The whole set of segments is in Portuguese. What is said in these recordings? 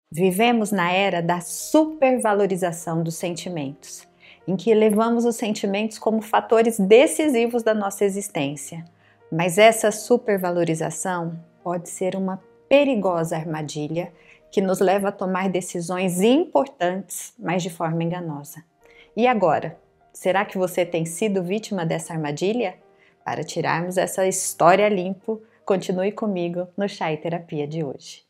Vivemos na era da supervalorização dos sentimentos, em que levamos os sentimentos como fatores decisivos da nossa existência. Mas essa supervalorização pode ser uma perigosa armadilha que nos leva a tomar decisões importantes, mas de forma enganosa. E agora, será que você tem sido vítima dessa armadilha? Para tirarmos essa história limpo, continue comigo no Chá e Terapia de hoje.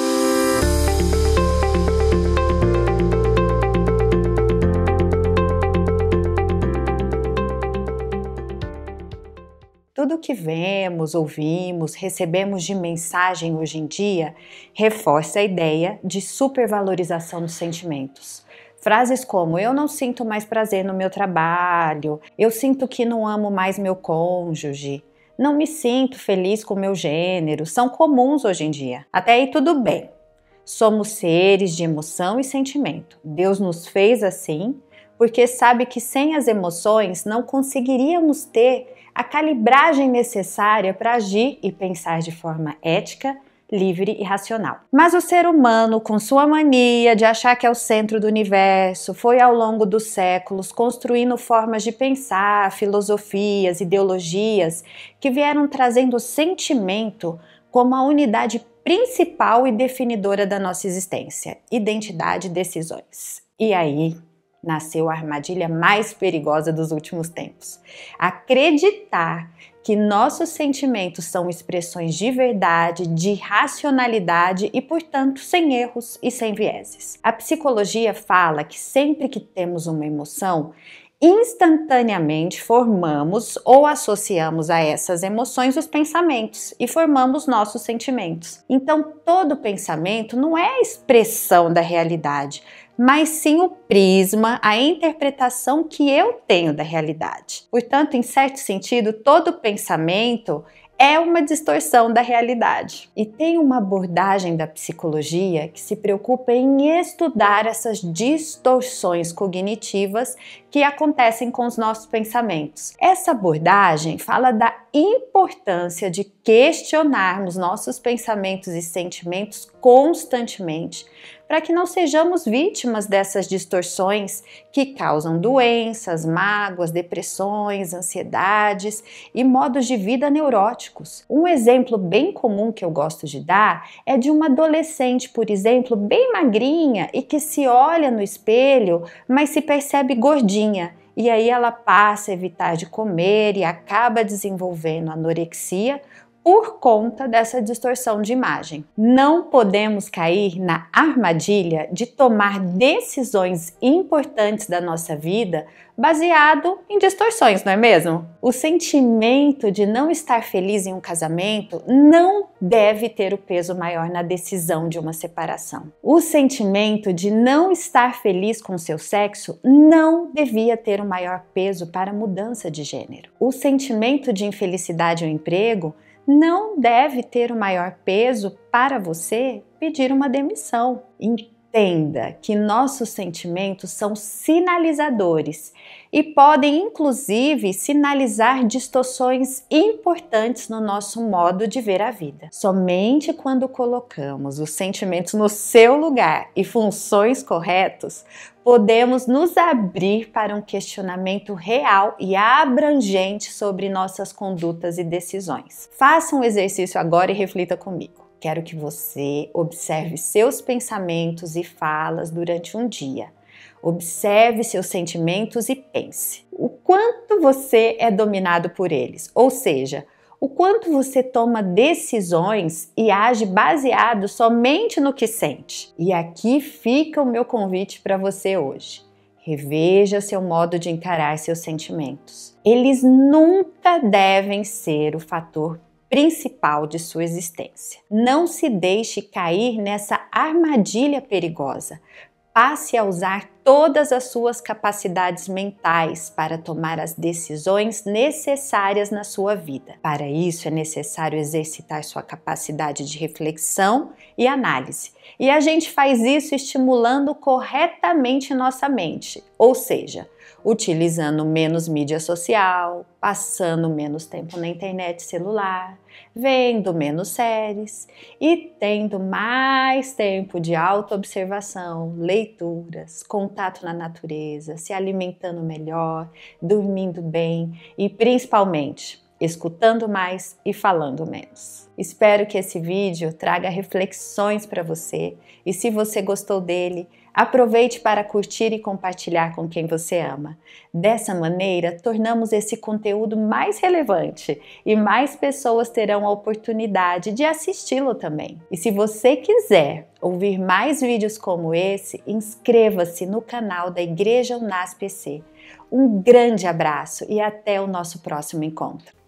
Tudo que vemos, ouvimos, recebemos de mensagem hoje em dia reforça a ideia de supervalorização dos sentimentos. Frases como eu não sinto mais prazer no meu trabalho, eu sinto que não amo mais meu cônjuge, não me sinto feliz com meu gênero, são comuns hoje em dia. Até aí tudo bem. Somos seres de emoção e sentimento. Deus nos fez assim porque sabe que sem as emoções não conseguiríamos ter a calibragem necessária para agir e pensar de forma ética, livre e racional. Mas o ser humano, com sua mania de achar que é o centro do universo, foi ao longo dos séculos construindo formas de pensar, filosofias, ideologias que vieram trazendo o sentimento como a unidade principal e definidora da nossa existência, identidade e decisões. E aí nasceu a armadilha mais perigosa dos últimos tempos. Acreditar que nossos sentimentos são expressões de verdade, de racionalidade e, portanto, sem erros e sem vieses. A psicologia fala que sempre que temos uma emoção, instantaneamente formamos ou associamos a essas emoções os pensamentos e formamos nossos sentimentos. Então, todo pensamento não é a expressão da realidade, mas sim o prisma, a interpretação que eu tenho da realidade. Portanto, em certo sentido, todo pensamento é uma distorção da realidade. E tem uma abordagem da psicologia que se preocupa em estudar essas distorções cognitivas que acontecem com os nossos pensamentos. Essa abordagem fala da importância de questionarmos nossos pensamentos e sentimentos constantemente, para que não sejamos vítimas dessas distorções que causam doenças, mágoas, depressões, ansiedades e modos de vida neuróticos. Um exemplo bem comum que eu gosto de dar é de uma adolescente, por exemplo, bem magrinha e que se olha no espelho, mas se percebe gordinha. E aí ela passa a evitar de comer e acaba desenvolvendo anorexia por conta dessa distorção de imagem. Não podemos cair na armadilha de tomar decisões importantes da nossa vida baseado em distorções, não é mesmo? O sentimento de não estar feliz em um casamento não deve ter o peso maior na decisão de uma separação. O sentimento de não estar feliz com seu sexo não devia ter o maior peso para a mudança de gênero. O sentimento de infelicidade no emprego não deve ter o maior peso para você pedir uma demissão. Entenda que nossos sentimentos são sinalizadores e podem, inclusive, sinalizar distorções importantes no nosso modo de ver a vida. Somente quando colocamos os sentimentos no seu lugar e funções corretos, podemos nos abrir para um questionamento real e abrangente sobre nossas condutas e decisões. Faça um exercício agora e reflita comigo. Quero que você observe seus pensamentos e falas durante um dia. Observe seus sentimentos e pense. O quanto você é dominado por eles, ou seja, o quanto você toma decisões e age baseado somente no que sente. E aqui fica o meu convite para você hoje. Reveja seu modo de encarar seus sentimentos. Eles nunca devem ser o fator principal de sua existência. Não se deixe cair nessa armadilha perigosa. Passe a usar todas as suas capacidades mentais para tomar as decisões necessárias na sua vida. Para isso, é necessário exercitar sua capacidade de reflexão e análise. E a gente faz isso estimulando corretamente nossa mente, ou seja, utilizando menos mídia social, passando menos tempo na internet celular, vendo menos séries e tendo mais tempo de autoobservação, leituras, contato na natureza, se alimentando melhor, dormindo bem e principalmente escutando mais e falando menos. Espero que esse vídeo traga reflexões para você e se você gostou dele, aproveite para curtir e compartilhar com quem você ama. Dessa maneira, tornamos esse conteúdo mais relevante e mais pessoas terão a oportunidade de assisti-lo também. E se você quiser ouvir mais vídeos como esse, inscreva-se no canal da Igreja Unasp EC. Um grande abraço e até o nosso próximo encontro.